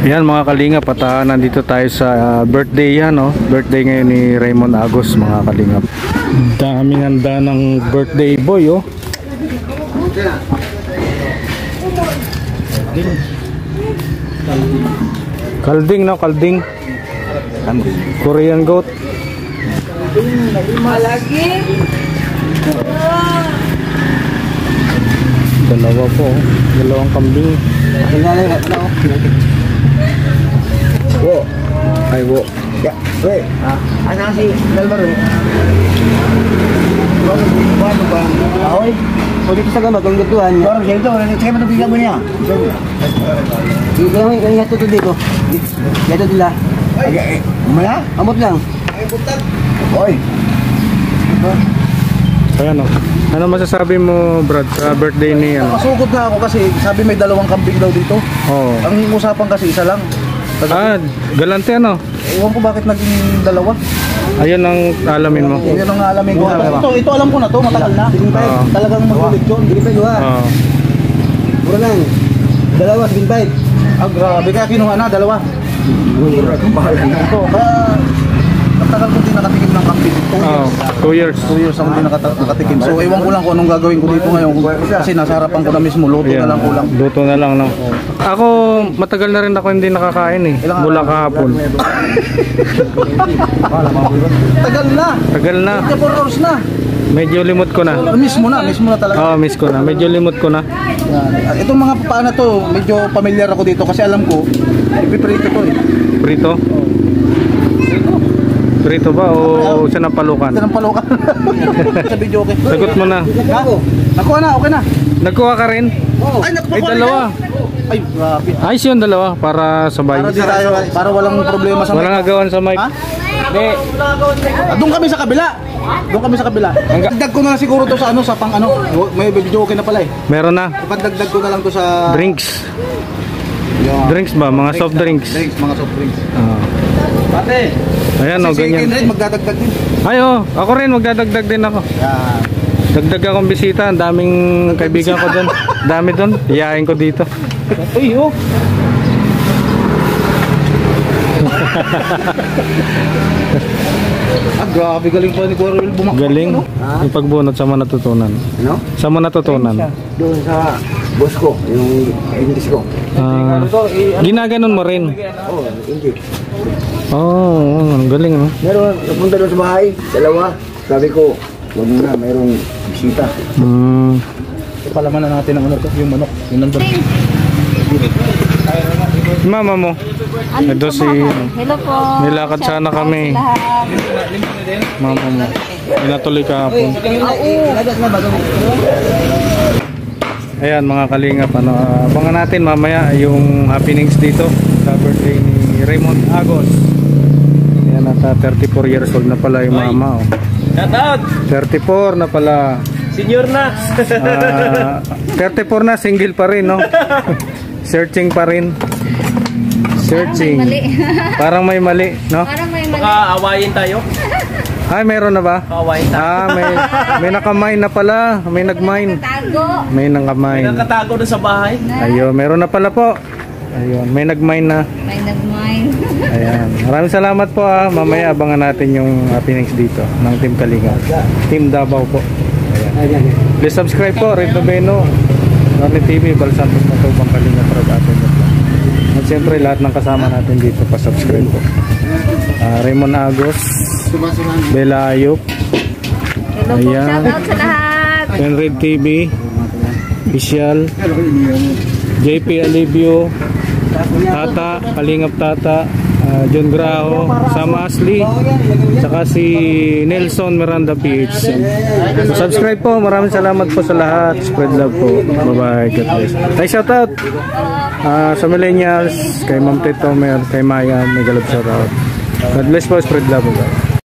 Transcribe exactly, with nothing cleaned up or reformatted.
Yan mga kalingap, at uh, nandito tayo sa uh, birthday yan, no? Birthday ngayon ni Raymond Agos mga kalingap. Daming handa ng birthday boy, oh. Kalding, no? Kalding. Korean goat. Malagi. Dalawa po, oh. Dalawang kambing. Wo. Ay, wo. Ya, weh. Ah, ana si Dalmaro. Ano ba? Ahoy. O dito sa gamag, ang gatuhan. Parang dito, kaya man bigla mo niya. Dito lang, kaya nga to dito. Dito dila. Ay, maya? Amot lang. Ay, butag. Hoy. Ayan, oh. Ano masasabi mo, Brad, sa birthday ni ano? Masugod na ako kasi sabi may dalawang kambing daw dito. Oo. Ang usapan kasi isa lang. Ah, galante ano? Ewan ko bakit naging dalawa. Ayun ang alamin mo. Yun ang alamin ko. Ito, ito alam ko na to, matagal na. Oo. Talagang magulit yun. Sige pa, dua. Oo. Puro lang. Dalawa, sige pa. Ah, grabe ka, kinuha na, dalawa. Mura kang bahala na. Ito, kaya matagal ko din nakatikim ng kambing. Oo, two years. Two years ako din nakata- nakatikim. So, ewan ko lang kung anong gagawin ko dito ngayon. Kasi nasa harapan ko na mismo, luto na lang kulang. Luto na lang, no? Ako, matagal na rin ako hindi nakakain eh. Mula kahapon. Tagal na. Tagal na. four hours na. Medyo limot ko na. Mismo na, mismo na talaga. Oo, miss ko na. Medyo limot ko na. Yan. Itong mga paana to, medyo familiar ako dito kasi alam ko, ipiprito to eh. Prito? Prito ba o siya ng palukan? Ito ng palukan. Sa video okay. Sagot mo na. Ha? Nakuha na, okay na. Nagkuha ka rin? Ay, nakuha Ay, na dalawa. Ay, grabe. Ayos yun, dalawa. Para sabay. Para di tayo, para walang problema sa Walang agawan sa mic. Ha? Hindi. Ah, doon kami sa kabila. Doon kami sa kabila. Dagdag ko na lang siguro to sa ano, sa pang ano. May video okay na pala eh. Meron na. Ipagdagdag ko na lang to sa Drinks. Yan. Drinks ba? Mga soft drinks. Drinks, mga soft drinks. Ah. Pate. Ayan o, Si ganyan. Ken rin magdadagdag din. Ay, oh, ako rin, magdadagdag din ako. Yan. Dagdag akong bisita. Ang daming kaibigan ko doon. Dami doon. Iyain ko dito. Uy, oh. Ah, grabe galing pa ni Kuya Ruel bumakbo. Galing. No? Yung pagbunot sa mga natutunan. Ano? Sa mga natutunan. Doon sa boss ko, yung English ko. Ah, ginaganon mo rin. Oh, hindi. Oo, oh, ang galing, no? Meron, napunta doon sa bahay, dalawa. Sabi ko, huwag muna, mayroong bisita. Hmm. Palaman na natin ang ano to, yung manok, yung nandun. Mama mo. Ano Ito po, si... mama? Hello po. Nilakad sana kami. Lahat. Mama mo. Pinatuloy kahapon. Ayan mga kalingap, ano, uh, abangan natin mamaya yung happenings dito sa birthday ni Raymond Agos. Ayan, nasa thirty-four years old na pala yung mama. Oh. Shout out! thirty-four na pala. Senior na! Uh, thirty-four na, single pa rin, no? Searching pa rin. Searching. Parang may mali. Parang may mali, no? Parang may mali. Baka awayin tayo. Ay, meron na ba? Awayin tayo. Ah, may may nakamine na pala. May nagmine. Tago. May May nakamine. nakatago doon sa bahay. Ayun, meron na pala po. Ayun, may nagmine na. May nag-mine. Ayan. Maraming salamat po ah. Mamaya abangan natin yung happenings dito ng Team Kalinga. Team Davao po. Ayan. Please subscribe po, Red Noveno, Norne T V, Balsantos Matubang Kalinga Prod atin. At siyempre lahat ng kasama natin dito pa-subscribe po. Uh, Raymond Agos, Bella Ayop, Hello po. Ayan. Shout out sa lahat. Red T V, Official, J P Alivio, Tata, Kalingap Tata, uh, John Grao, Sama Asli, saka si Nelson Miranda P H. So, subscribe po, maraming salamat po sa lahat. Spread love po. Bye bye. God bless. Ay, shout out uh, sa millennials, kay Ma'am Tito Mer, kay Maya, may galap shout out. God bless po, spread love po.